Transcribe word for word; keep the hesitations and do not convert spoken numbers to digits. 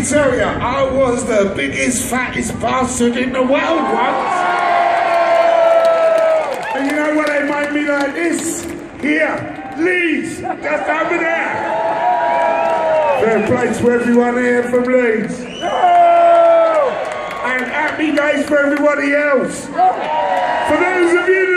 tell you, I was the biggest, fattest bastard in the world once. And you know what they made me like this? Here, Leeds, just over there. Fair place for everyone here from Leeds. And happy days for everybody else. For those of you